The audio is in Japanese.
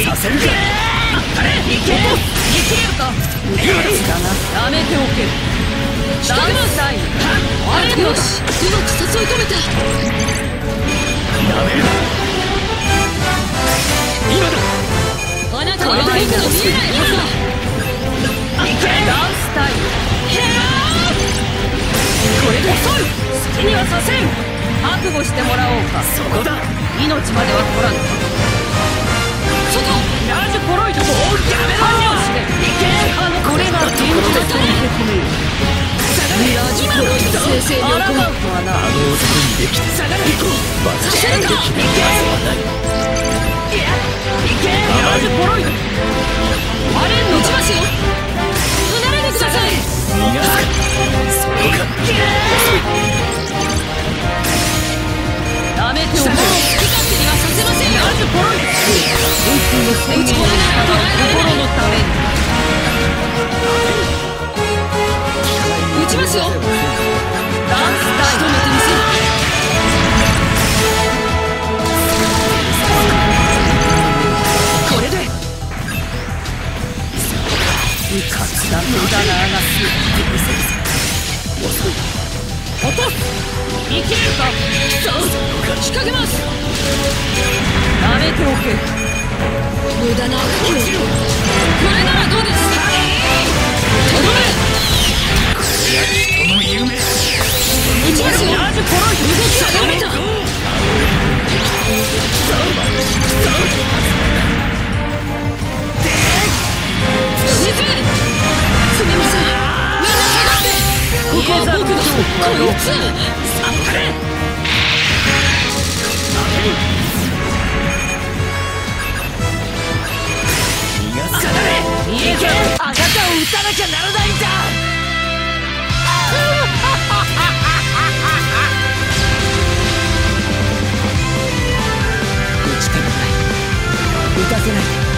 させるか。あれいけ。いけるか。だな。やめておけ。ダンスタイム。あれよし、うまく誘い込めた。やめる。今だ。あなたは僕の見えないものだ。いけ。ダンスタイム。これで好きにはさせん。覚悟してもらおうか。そこだ。命までは取らぬ。外ラージポロイドをやめろ。反応していけ。これが現実だと受け止める。ラージポロイド生成力はな。男にできて下がれ。させるか。いけ。いけ。ラージポロイドあれ撃ちますよ。うなられてください。逃がすか。そうか。やめておけ。好き勝手にはさせませんよ。ラージポロイド運空の宣言をしたが心のために撃ちますよ。ダンスタイム。仕留めてみせる。これで勝つだ無駄ながす遅い。落とす。いけるか。そう仕掛けます。やめておけ。無駄な動きを。これならどうです。とどめ。これが人の夢。撃ちますよ。動きが止めた。沈め。すみません。みんな下がって。ここは僕のこいつ。さっぱれ。いけ。あなたを撃たなきゃならないんだ。撃ちたくない。撃たせないで。